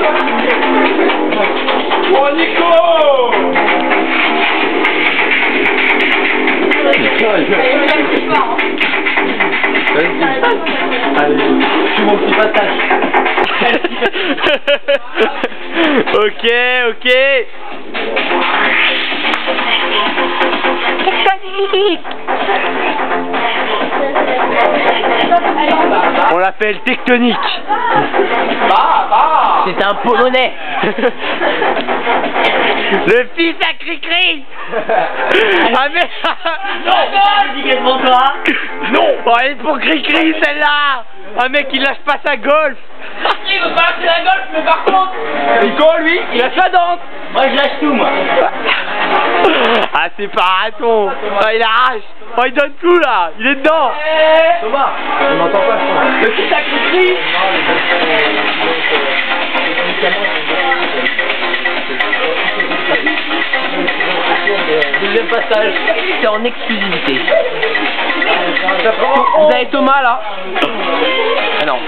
Oh Nico! Allez, je suis mon petit passage. Ok, ok. On l'appelle Tectonique. C'est un Polonais. Le fils à Cricri. Ah mais... Non, toi. Non. Oh, elle est pour Cricri celle-là. Un mec il lâche pas sa golf. Il veut pas lâcher la golf, mais par contre... Nico lui, il a sa dent. Moi je lâche tout moi. Ah c'est pas raton. Ah, il arrache. Oh, il donne tout là. Il est dedans. Thomas, on n'entend pas ça. Le fils à Cricri. Deuxième passage, c'est en exclusivité. Vous avez Thomas là.